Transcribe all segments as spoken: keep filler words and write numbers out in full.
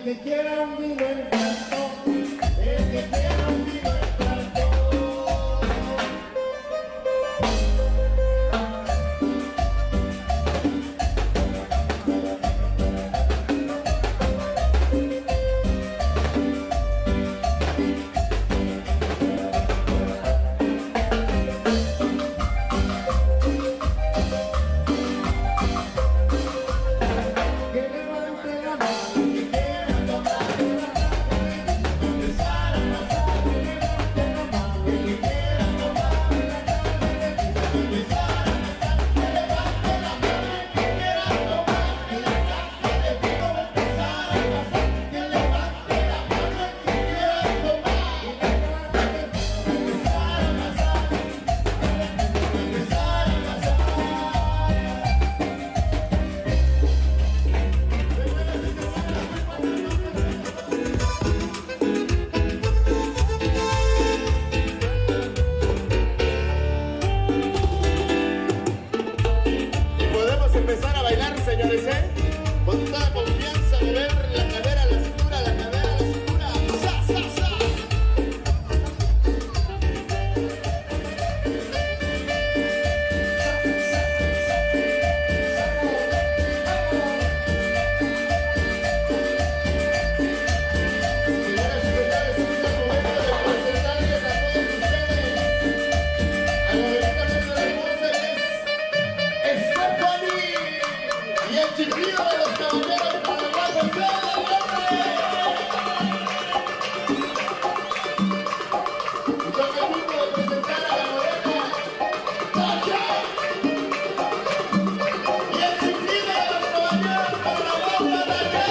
que quiera un vino en plato, el que quiera un vino en plato. Empezar a bailar, señores, ¿eh? Con toda confianza, mover la cadera a la cintura, la cadera a la cintura. ¡Sa, sa, sa! Señoras y señores, este es el momento de presentarles a todos ustedes a la bonita mujer hermosa que es Stephanie. Y el chiquillo de los caballeros para el bajo plano, hombre. Y con el gusto de presentar a la morena, Tacha. Y el chiquillo de los caballeros para la bajo Tacha.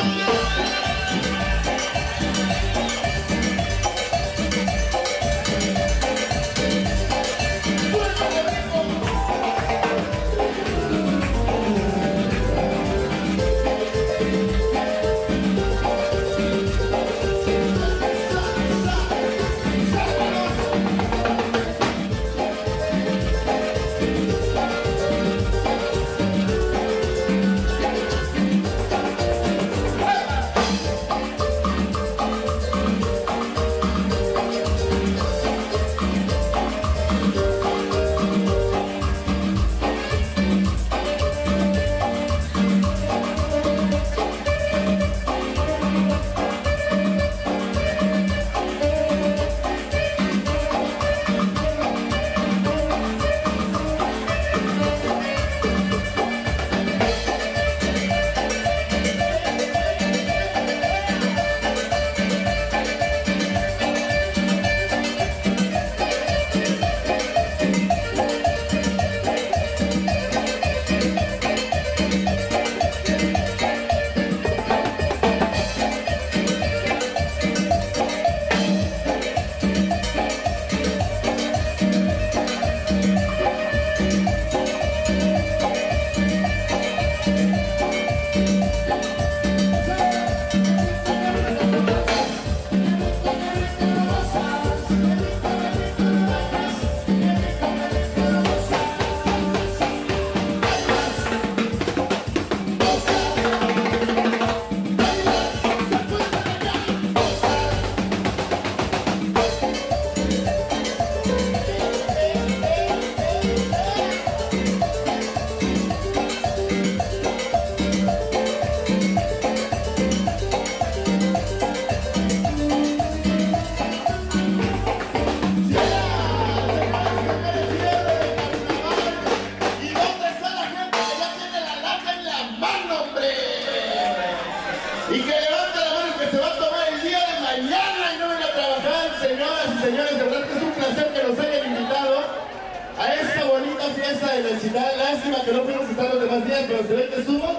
Y que levante la mano que se va a tomar el día de mañana y no venga a trabajar. Señoras y señores, de verdad que es un placer que nos hayan invitado a esta bonita fiesta de la ciudad. Lástima que no fuimos a estar los demás días, pero se ve que subo.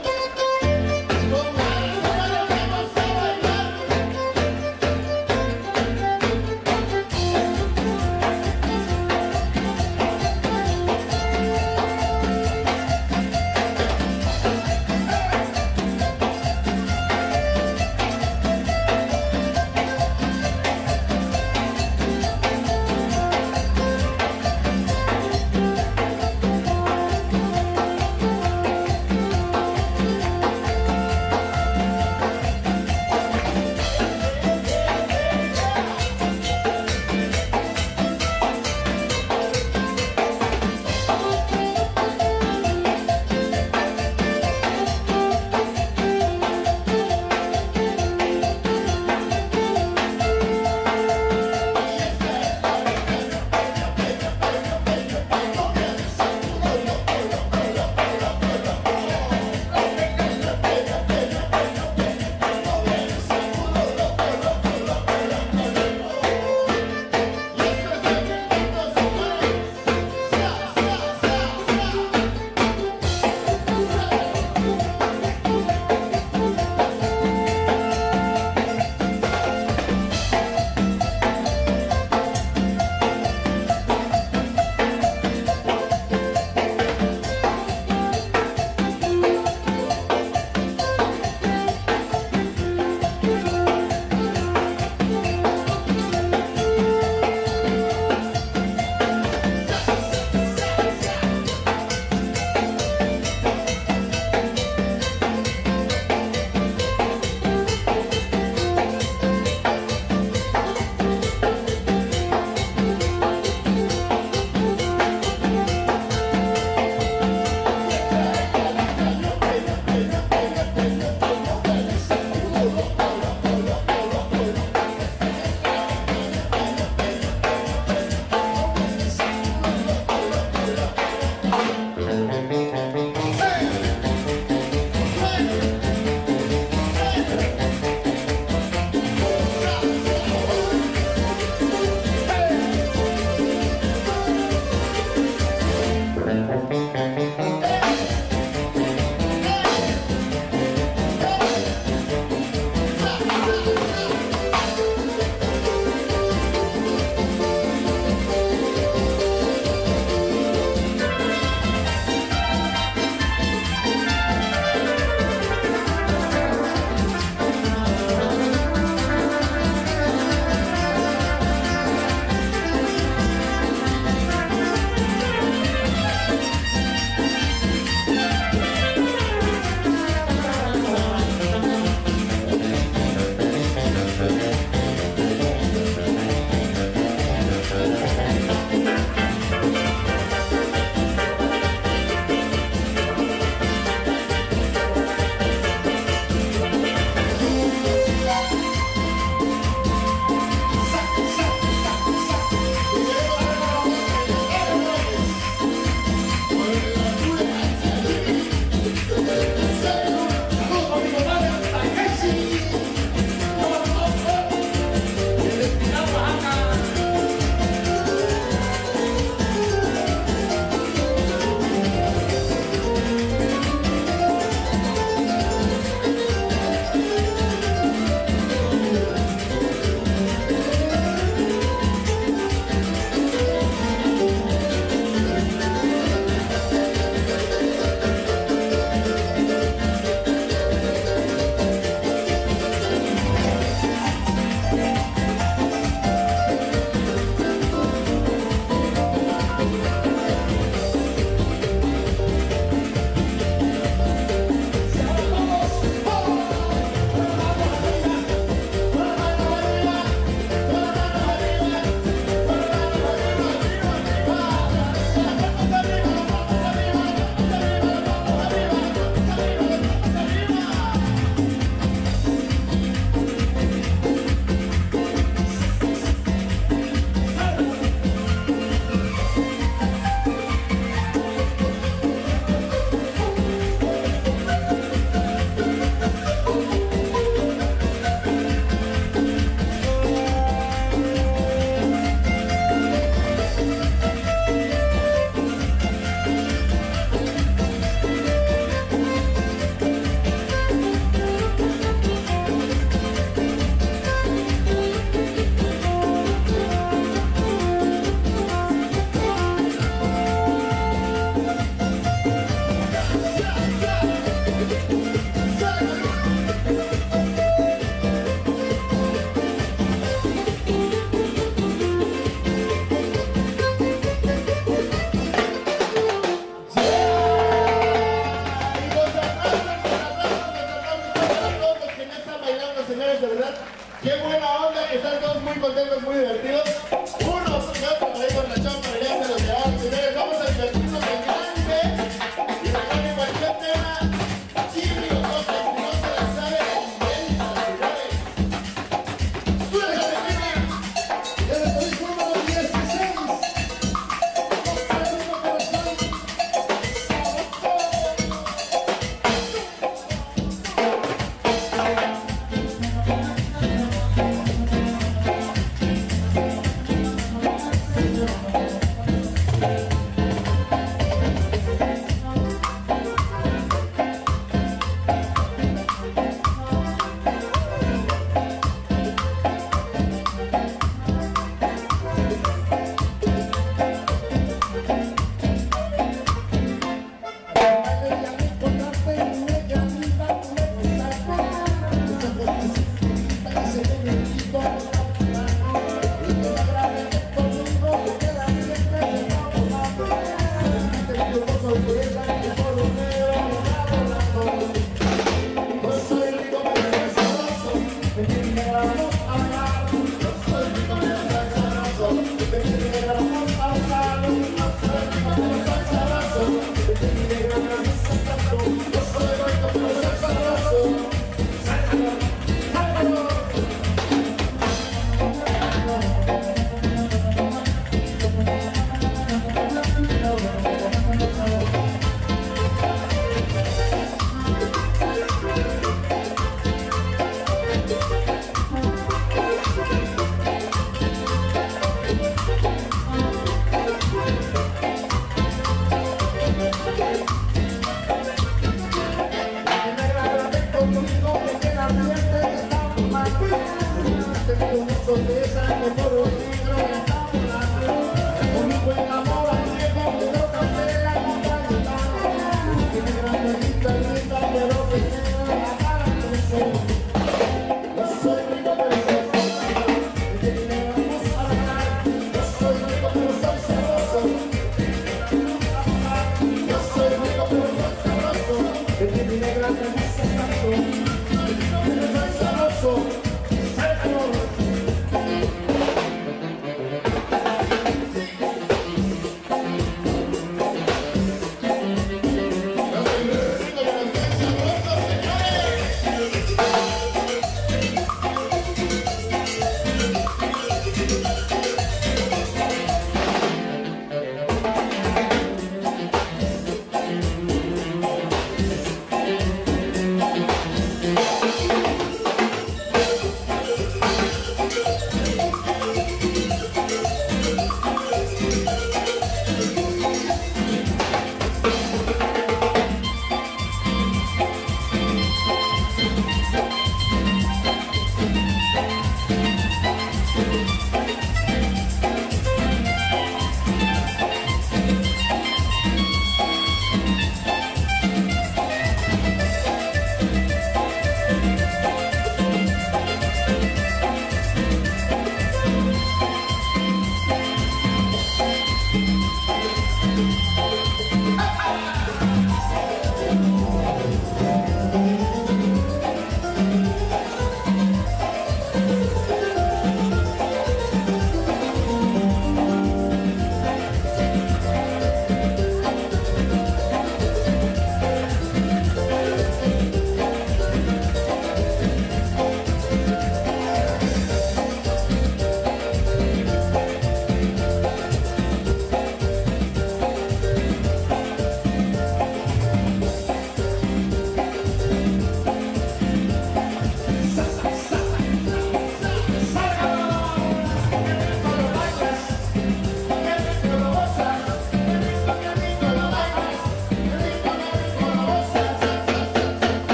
señores, de verdad, qué buena onda, que están todos muy contentos, muy divertidos. Uno, porque otro, por ahí con la chamba, ya se los llevaron, señores, vamos a divertirnos en grande. Y recuerden cualquier tema, Jimmy o cosas, si no se las sabe, inventa, señores. ¡Suéltame, Jimmy! Y el país número dieciséis. Costa Rica, corazón.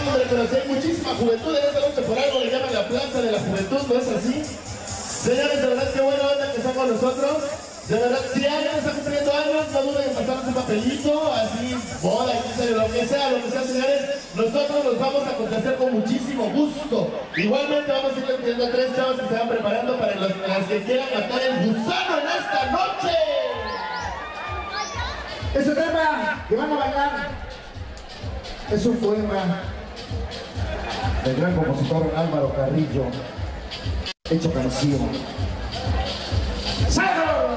hombre, pero si hay muchísima juventud en esta noche, por algo le llaman la Plaza de la Juventud, ¿no es así? Señores, de verdad, qué buena onda que están con nosotros. De verdad, si alguien está cumpliendo años, no duden en pasarnos un papelito, así, boda, quince, lo que sea, lo que sea, señores. Nosotros los vamos a complacer con muchísimo gusto. Igualmente vamos a ir pidiendo a tres chavos que se van preparando para los, las que quieran matar el gusano en esta noche. Ese tema que van a bailar es un poema del gran compositor Álvaro Carrillo, hecho canción. ¡Sácalo!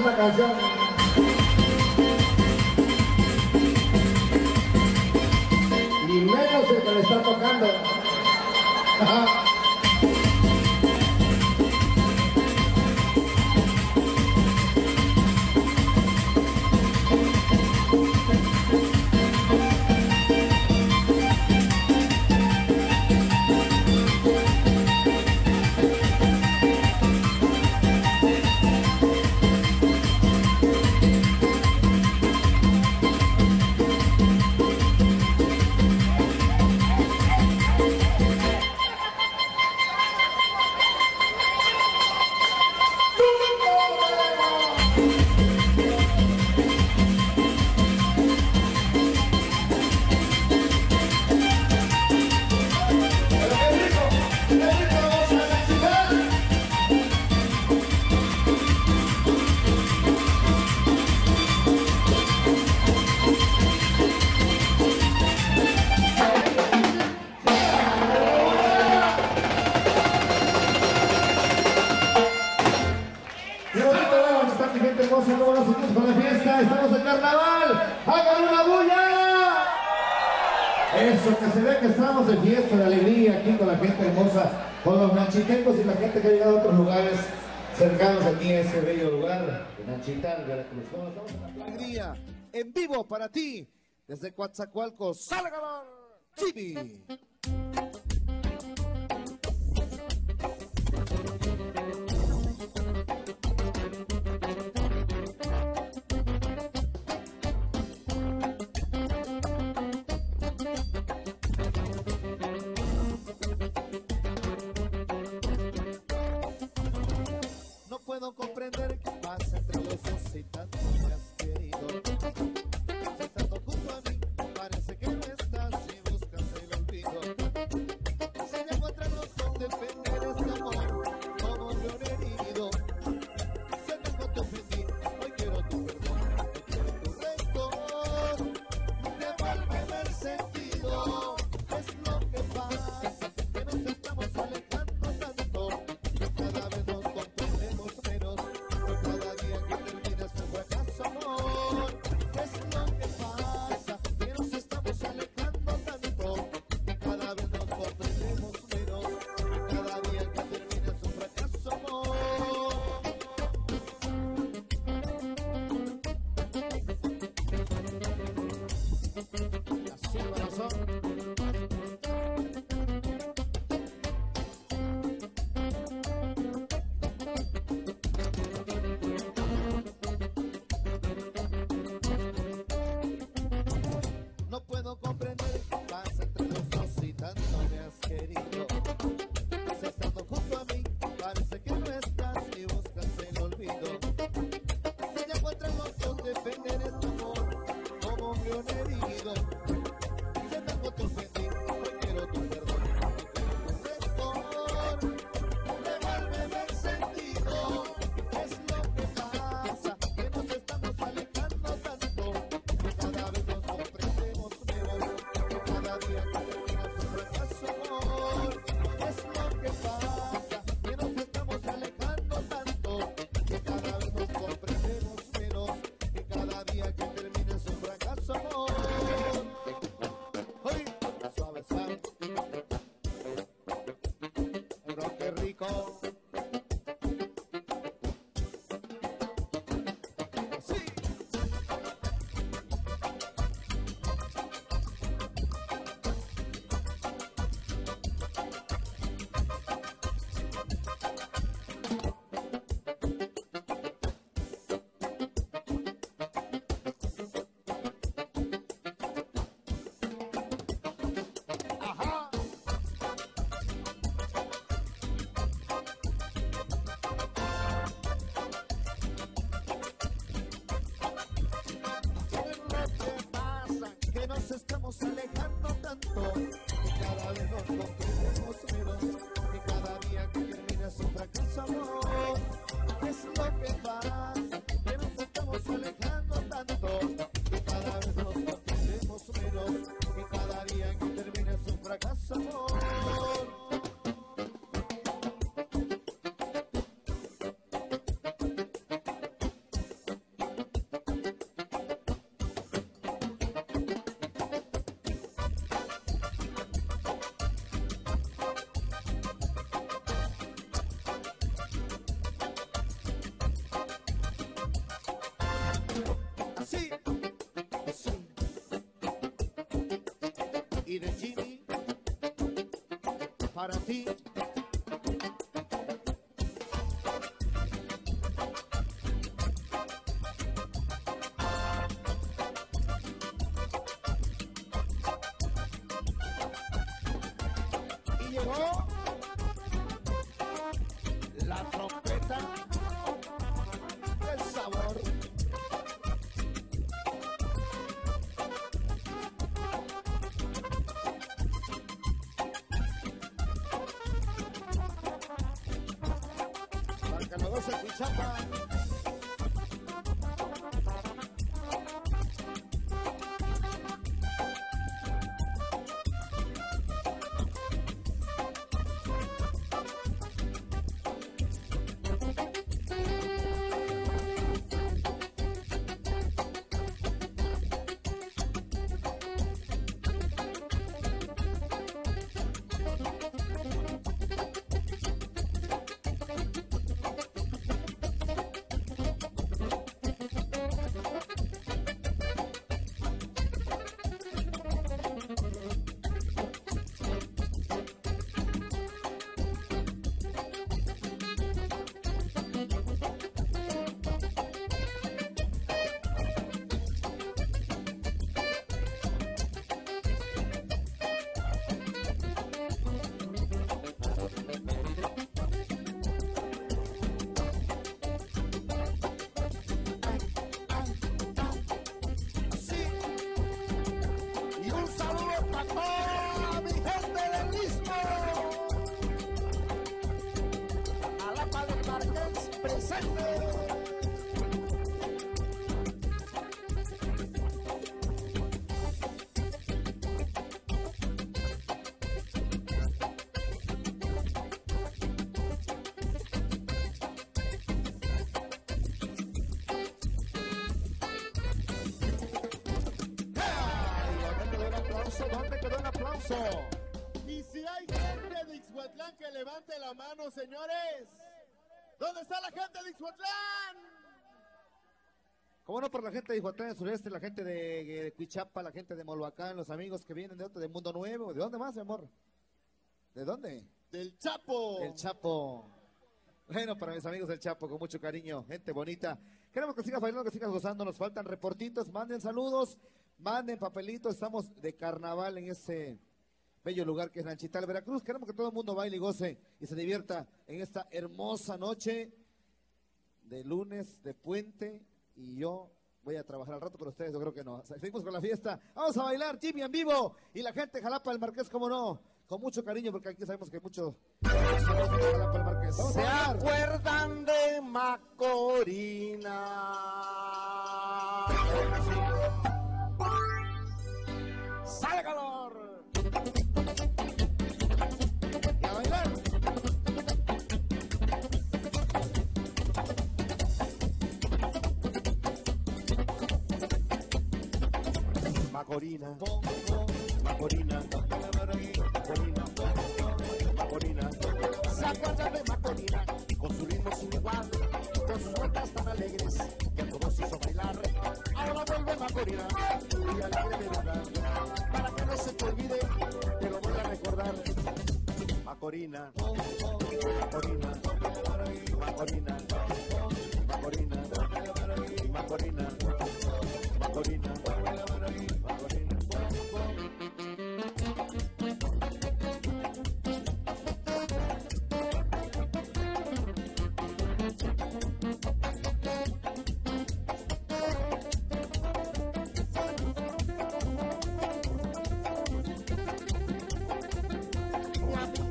esta canción. Y menos el que le está tocando. Estamos en carnaval, hagan una bulla. Eso, que se ve que estamos de fiesta, de alegría aquí con la gente hermosa, con los nachitecos y la gente que ha llegado a otros lugares cercanos aquí a ese bello lugar de Nachital, Veracruz. Estamos en la alegría, en vivo para ti, desde Coatzacoalcos, Salgador, Chibi. Puedo comprender qué pasa entre los dos y tanto me has querido. Estando junto a mí, parece que no estás y buscas el olvido. Si ya encuentran los dos, depende de este amor, como me han herido. Se me fue tu ofendí, hoy quiero tu perdón, hoy quiero tu rencor. Devuélveme el sentido, es lo que pasa, que nos estamos alejando tanto, que cada vez nos comprendemos. Cada día que termina su fracaso, amor, es lo que pasa, que nos estamos alejando tanto, que cada vez nos comprendemos menos, cada día que termina su fracaso, amor. Así es, corazón. No puedo comprender qué pasa entre los dos y tanto me has querido. Si estando junto a mí, parece que no estás y buscas el olvido. Si ya encuentran los dos, depende de este amor, como me han herido. Se me fue tu ofendí, hoy quiero tu perdón, hoy quiero tu rencor. Devuélveme el sentido, es lo que pasa, que nos estamos alejando tanto, que cada vez nos comprendemos. Cada día que termina su fracaso, amor, es lo que pasa, que nos estamos alejando tanto, que cada vez nos comprendemos menos, que cada día que termina su fracaso, amor. ¡Ay! Suave, suave. Pero qué rico. Sí. Ajá. y de Jimmy para ti. Y llegó la trompeta del sabor. Marcanodosa Cuichapa. ¿Dónde quedó el aplauso? Y si hay gente de Ixhuatlán que levante la mano, señores. ¿Dónde está la gente de Ixhuatlán? ¿Cómo no? Por la gente de Ixhuatlán del Sureste, la gente de, de Cuichapa, la gente de Molhuacán, los amigos que vienen de otro, de Mundo Nuevo. ¿De dónde más, mi amor? ¿De dónde? Del Chapo. El Chapo. Bueno, para mis amigos del Chapo, con mucho cariño, gente bonita. Queremos que sigas bailando, que sigas gozando. Nos faltan reportitos, manden saludos, manden papelitos. Estamos de carnaval en ese bello lugar que es Nanchital, Veracruz. Queremos que todo el mundo baile y goce y se divierta en esta hermosa noche de lunes, de puente. Y yo voy a trabajar al rato, pero ustedes yo creo que no. Seguimos con la fiesta. Vamos a bailar, Jimmy en vivo. Y la gente de Jalapa del Marqués, como no, con mucho cariño, porque aquí sabemos que hay mucho... ¿Se acuerdan de Macorina? ¡Sale calor! Y a bailar. Macorina, Macorina, Macorina, Macorina. ¿Se acuerdan de Macorina? Con su ritmo sin igual, con sus vueltas tan alegres, que a todos hizo bailar. Ahora vuelve Macorina, y alegre de verdad. Para que no se te olvide, te lo voy a recordar. Macorina, Macorina, Macorina, Macorina, Macorina, Macorina, Macorina.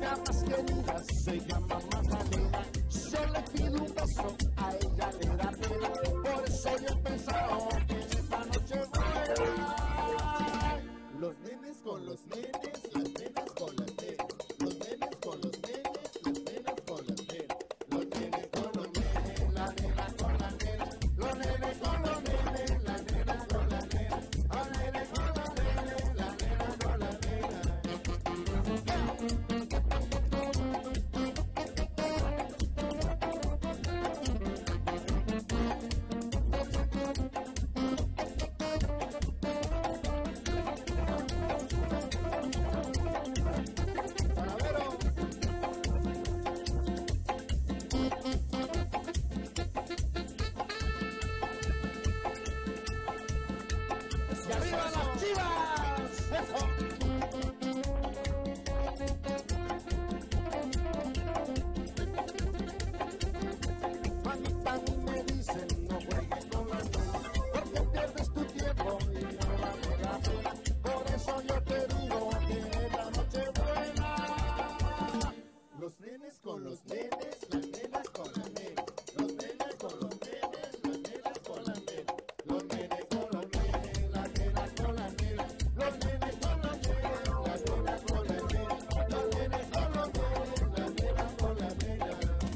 Se llama Magdalena, yo le pido un beso, a ella le da pena. Chivas! ¡Eso! Mamita, a mí me dicen no juegues con la luna, porque pierdes tu tiempo y no vale la pena. Por eso yo te digo que es la noche buena. Los nenes con los nenes, las nenas con las nenas. Los nenes con los nenes, las nenas con las nenas. Los nenes con los nenes, las nenas con las nenas. Los nenes con los nenes, las nenas con las nenas. Los nenes con los nenes, las nenas con las nenas.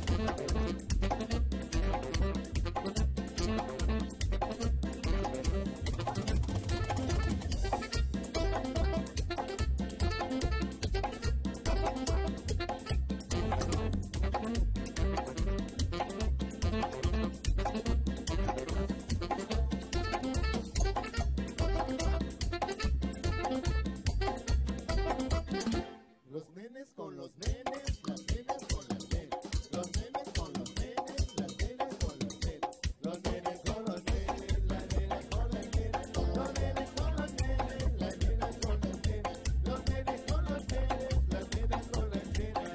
Los nenes con los nenes, las nenas con las nenas. Los nenes con los nenes, las nenas con las nenas. Los nenes con los nenes, las nenas con las nenas. Los nenes con los nenes, las nenas con las nenas. Los nenes con los nenes, las nenas con las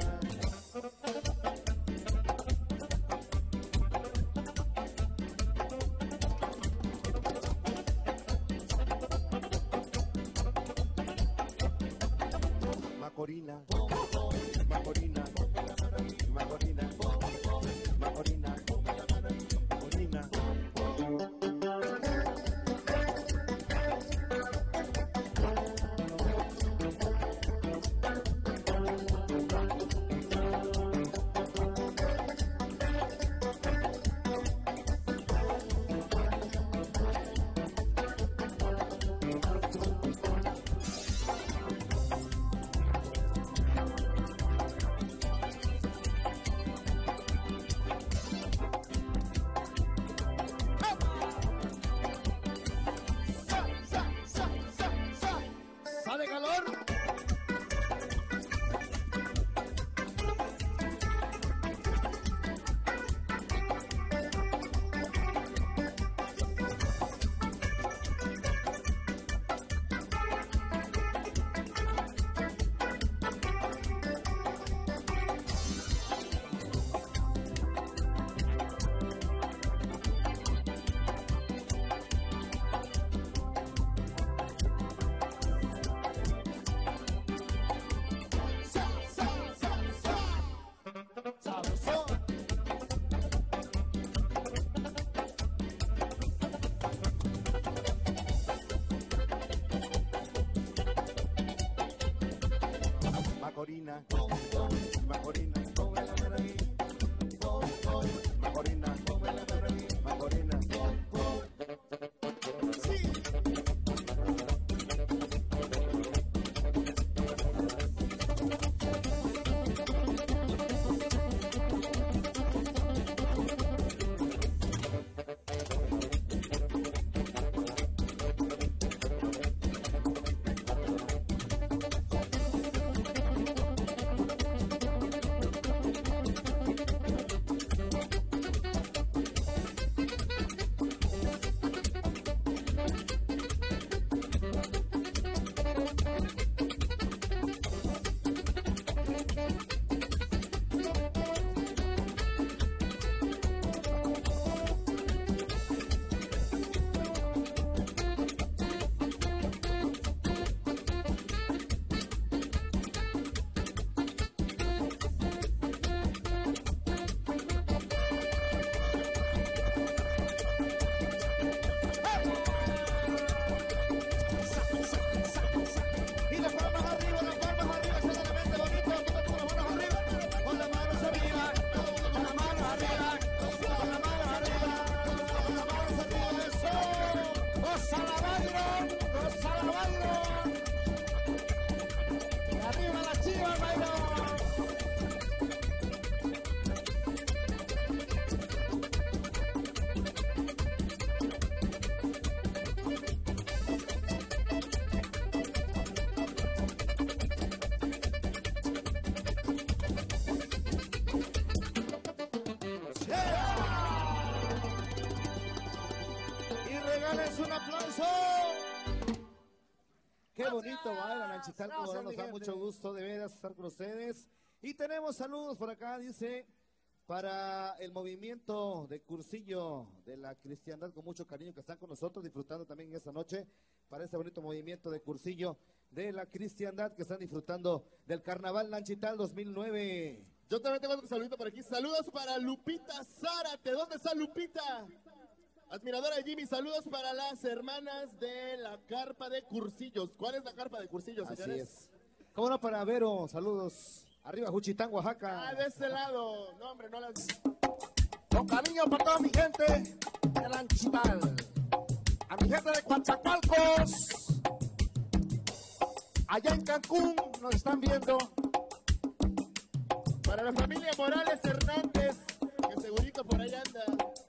Macorina, Macorina, Macorina, Macorina, Macorina. Qué bonito baila Nanchital, como no, nos da mucho gusto de veras estar con ustedes. Y tenemos saludos por acá, dice, para el movimiento de Cursillo de la Cristiandad, con mucho cariño, que están con nosotros, disfrutando también esta noche, para este bonito movimiento de Cursillo de la Cristiandad, que están disfrutando del Carnaval Nanchital dos mil nueve. Yo también tengo un saludito por aquí. Saludos para Lupita Zárate. ¿Dónde está Lupita? Admiradora de Jimmy. Saludos para las hermanas de la Carpa de Cursillos. ¿Cuál es la Carpa de Cursillos, señores? Así es. ¿Cómo no, para Vero? Saludos. Arriba, Juchitán, Oaxaca. Ah, de este lado. No, hombre, no las... Con cariño para toda mi gente de Nanchital. A mi gente de Coatzacalcos. Allá en Cancún nos están viendo. Para la familia Morales Hernández, que segurito por ahí anda.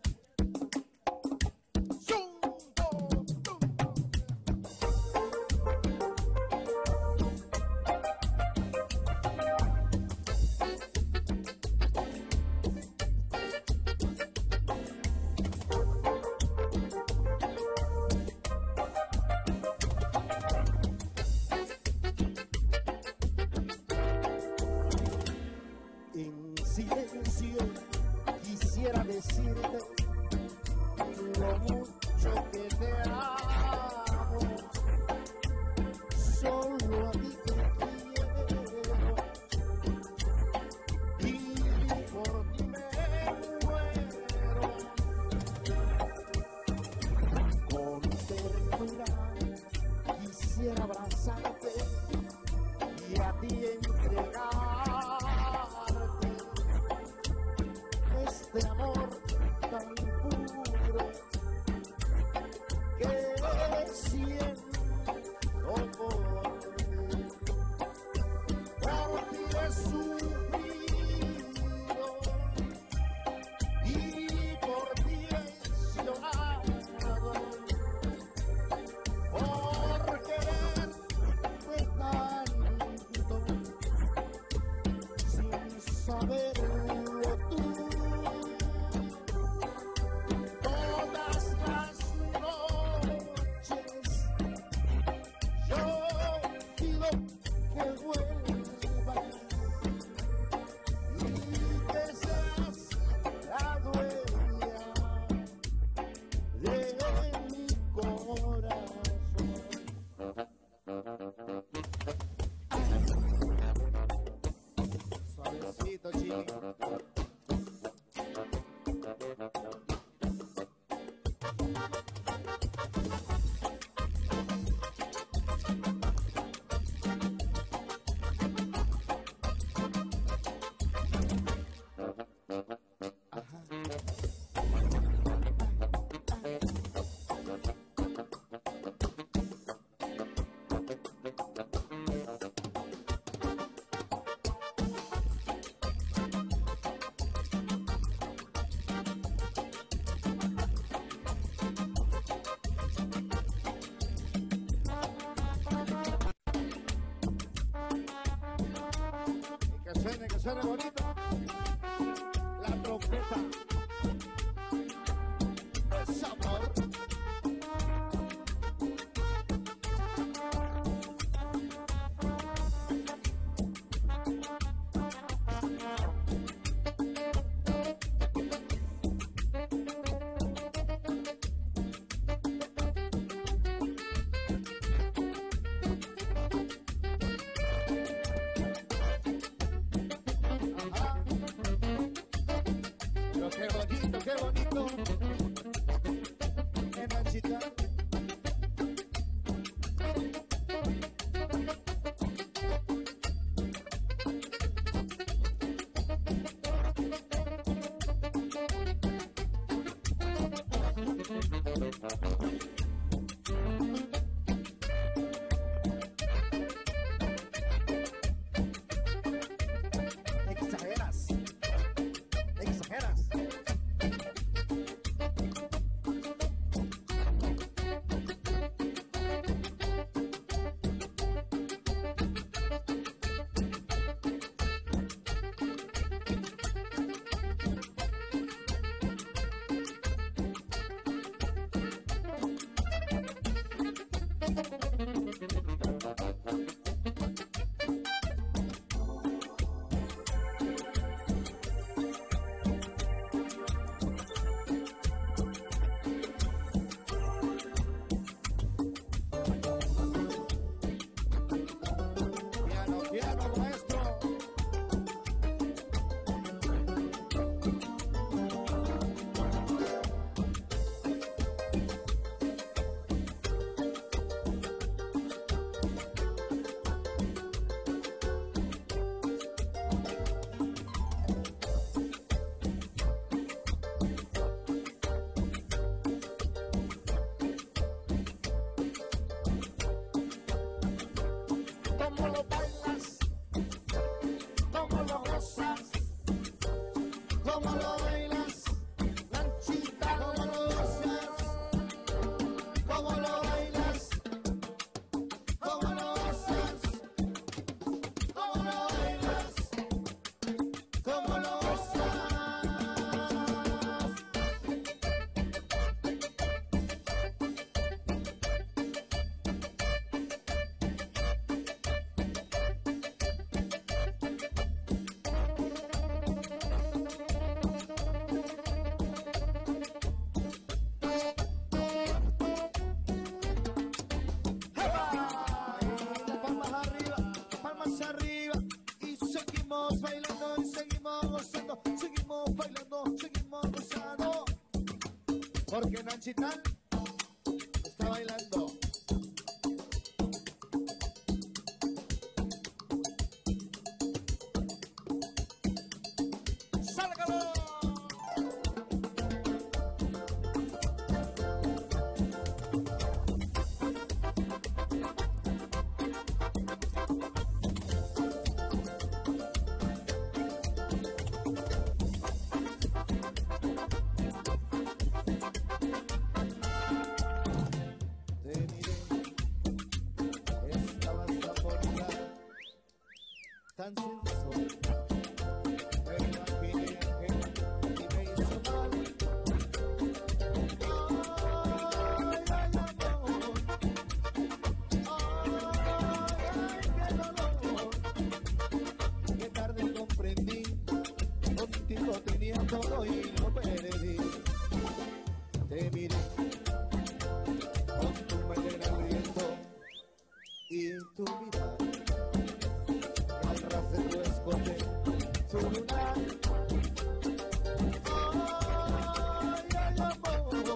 En silencio quisiera decirte lo mucho que te amo. Solo a ti te quiero y por ti me muero. Con ternura quisiera abrazarte y a ti entregar este amor tan puro que siento por ti. Por ti he sufrido y por ti he llorado, por quererte tanto sin saberlo tú. Suavecito, Chile. Que suene, que suene bonito. La trompeta. Es amor. Pero qué bonito, qué bonito. En Nanchital. Exageras. Exageras. cómo lo bailas, cómo lo gozas, cómo lo bailas, Nanchita, cómo lo gozas, cómo lo bailas, cómo lo gozas, cómo lo bailas, cómo lo gozas. Arriba y seguimos bailando y seguimos gozando, seguimos bailando, seguimos gozando, porque Nanchita está bailando. ¡Sálgalo! Tan sensual, me imaginé que y me hizo mal. Ay, ay, amor, ay, ay, qué dolor. Qué tarde comprendí, contigo tenía todo y lo perdí. Te miré con tu melena al viento y tu mirada. De tu escote, tu lunar. Ay, ay, amor.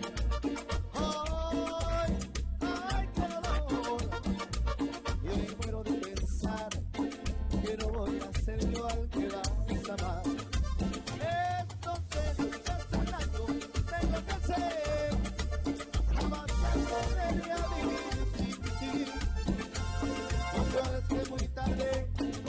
Ay, ay, qué dolor. Y hoy muero de pensar que no voy a ser yo al que vas a amar. Entonces, ya hace un año, tengo que ser. Jamás podría vivir sin ti. No es que muy tarde.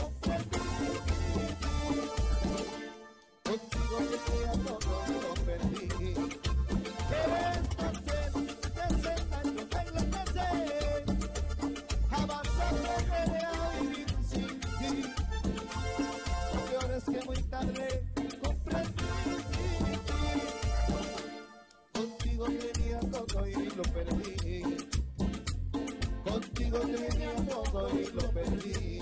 Contigo te queda todo y lo perdí. Entonces, desengaño, te enloquece. Jamás aprenderé a vivir sin ti. Lo peor es que muy tarde comprendí. Contigo tenía todo y lo perdí. Contigo tenía todo y lo perdí.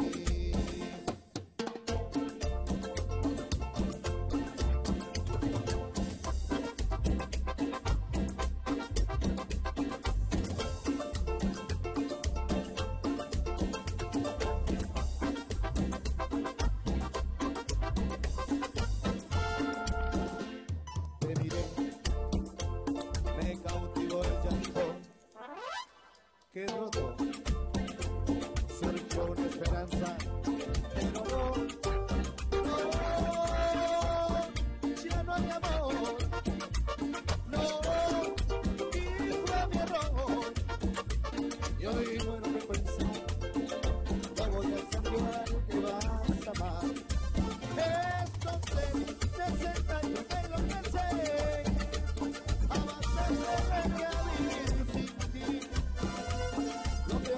Que rodó, surgió una esperanza, pero no, no, ya no hay amor, no, y fue mi error, y hoy muero de pensar, no voy a ser yo al que vas a amar, esto se presenta y yo te enloquece, jamás se debería vivir sin ti.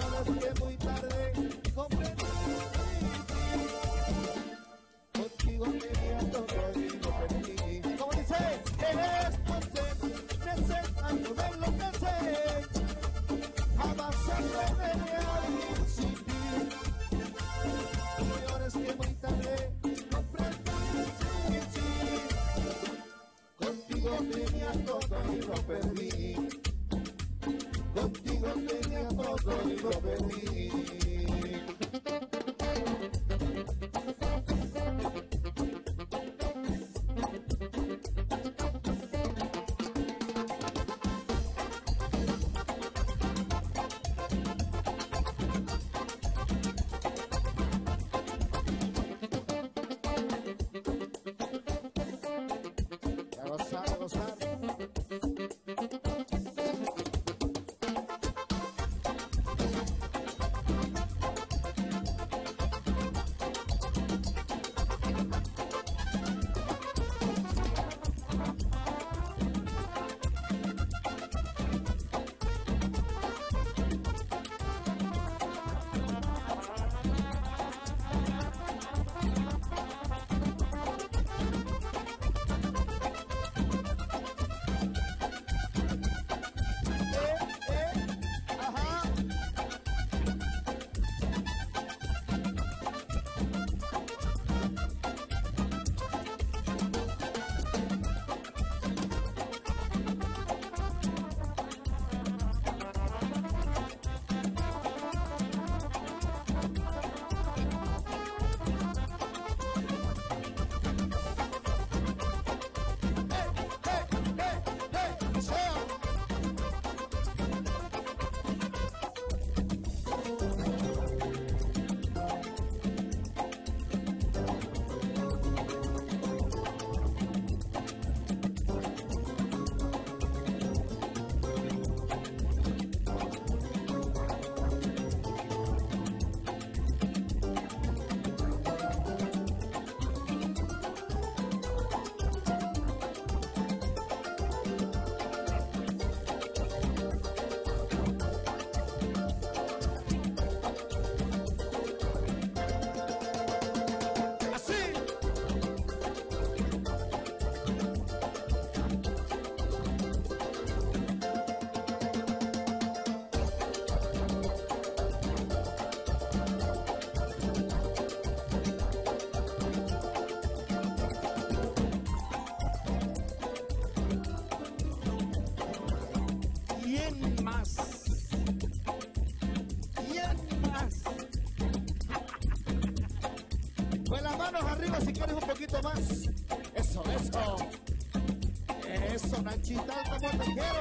arriba si quieres un poquito más. Eso, eso. Eso, Nachita, como te quiero.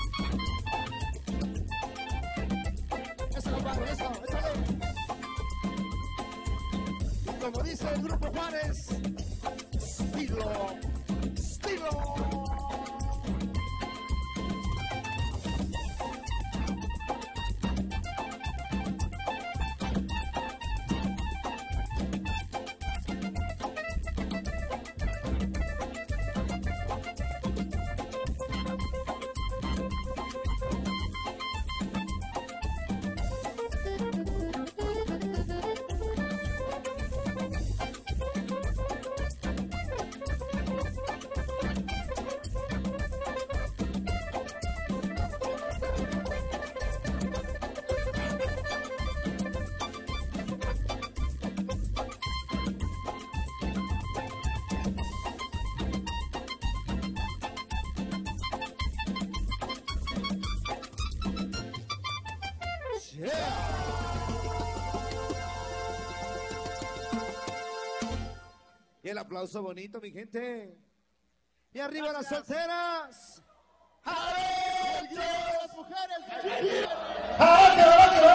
Eso, compadre, eso, échale. Y como dice el Grupo Juárez, estilo, estilo. Y el aplauso bonito, mi gente. Y arriba las solteras. ¡A ver, yo, las mujeres! ¡Adelante, adelante,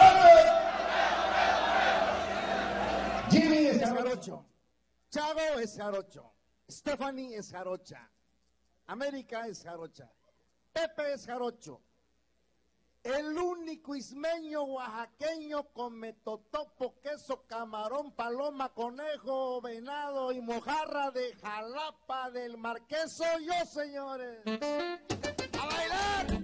adelante! Jimmy es Es jarocho. Chavo es jarocho. Stephanie es jarocha. América es jarocha. Pepe es jarocho. El único ismeño oaxaqueño come totopo, queso, camarón, paloma, conejo, venado y mojarra de Jalapa del Marqués soy yo, señores. ¡A bailar!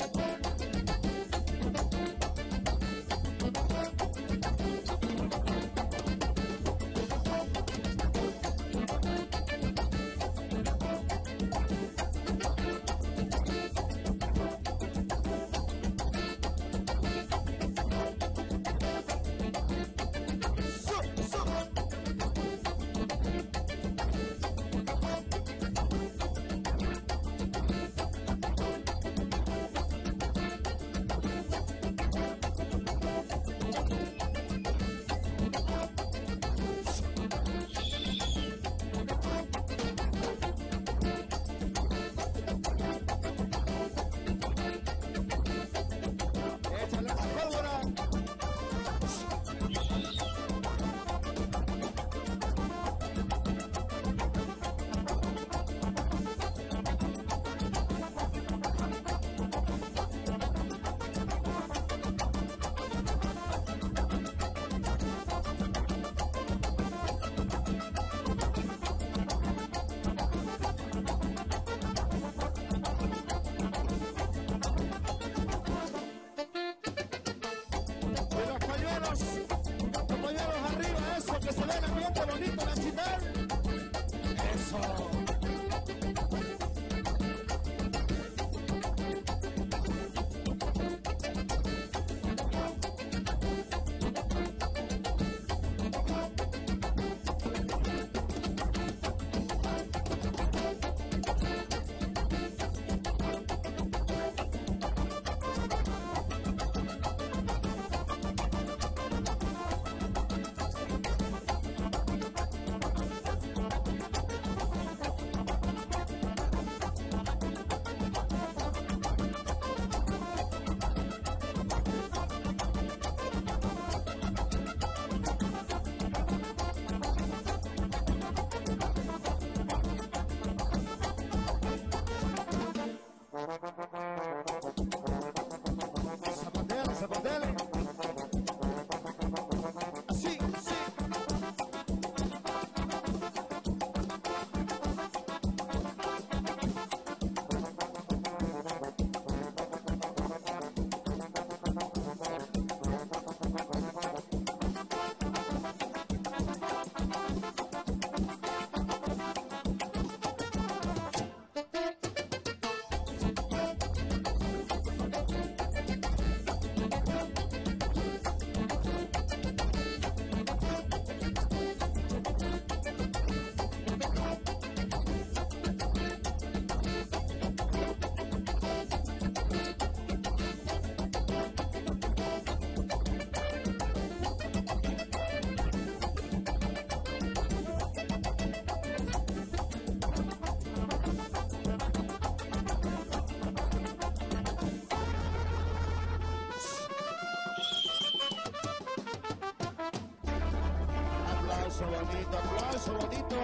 Aplauso bonito, aplauso bonito.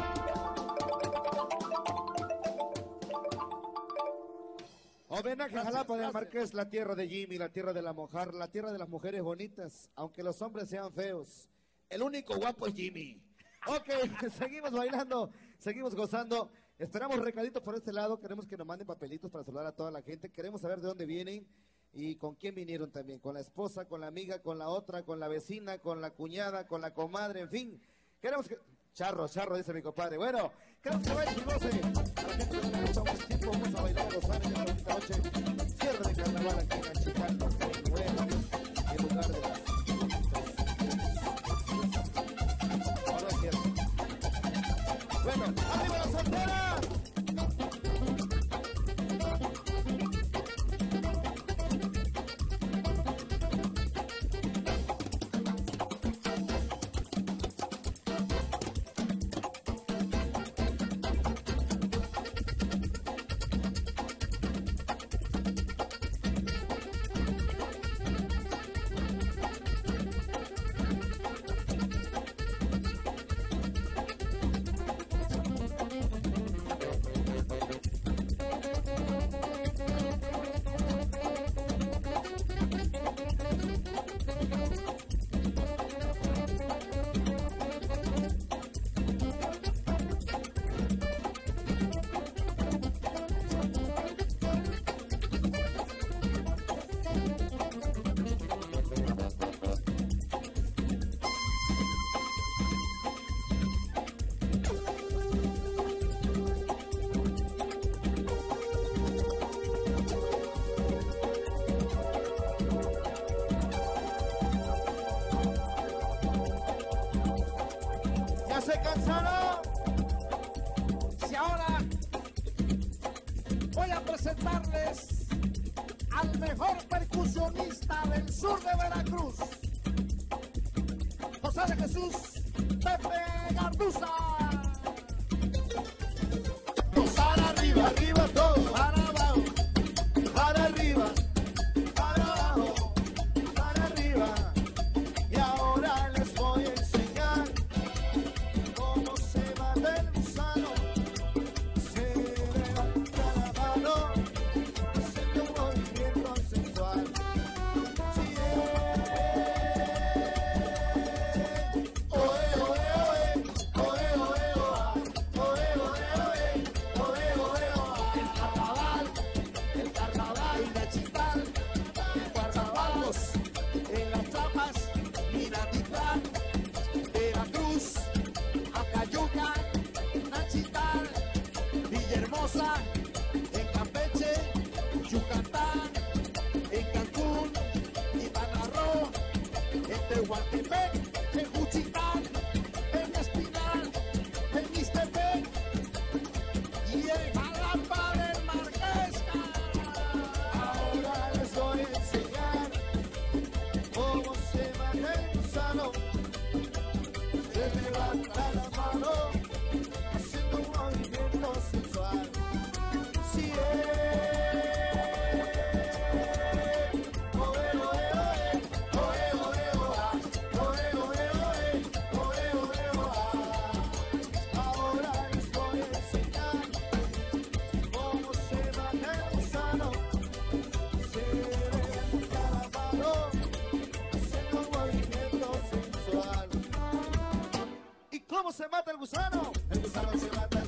Homenaje a Jalapa del Marqués, la tierra de Jimmy, la tierra de la mojar, la tierra de las mujeres bonitas, aunque los hombres sean feos. El único guapo es Jimmy. Ok, seguimos bailando, seguimos gozando. Esperamos recaditos por este lado, queremos que nos manden papelitos para saludar a toda la gente. Queremos saber de dónde vienen y con quién vinieron también. Con la esposa, con la amiga, con la otra, con la vecina, con la cuñada, con la comadre, en fin. Queremos que... Charro, charro, dice mi compadre. Bueno, queremos que bailen y goce. A la gente que no mucho más tiempo, vamos a bailar a gozar en esta bonita noche. Cierre de carnaval aquí en Achicalco, en Bueno, en lugar de las... No, no es cierto. Bueno, ¡arriba la soltera! ¿Se cansaron? Si ahora voy a presentarles al mejor percusionista del sur de Veracruz, José de Jesús Pepe Garduza. Para arriba, arriba todos, para abajo, para arriba, para abajo, para arriba. Y ahora les voy a enseñar cómo se mata el gusano. Se levanta la mano, haciendo un movimiento sensual. Sí, oe, oe, oe, oe, oe, oa, oe, oe, oe, oe, oe. El carnaval, el carnaval de Achicalco, en Guardaballos, en las Chapas, Minatitlán, Veracruz, Acayuca, Nachital, Villahermosa, en Campeche, Yucatán, en Cancún, Quintana Roo, en Tehuantepec, en Juchitán, en Espinal, en Mixtepec y en Jalapa del Marqués. Ahora les voy a enseñar cómo se mata el gusano. Se levanta la mano, haciendo un movimiento sensual. Si es oe, oe, oe, oe, oe, oa, oe, oe, oe, oe, oe, oa. Ahora les voy a enseñar cómo se mata el gusano. Se levanta la mano, haciendo un movimiento sensual. ¿Y cómo se mata el gusano? El gusano se mata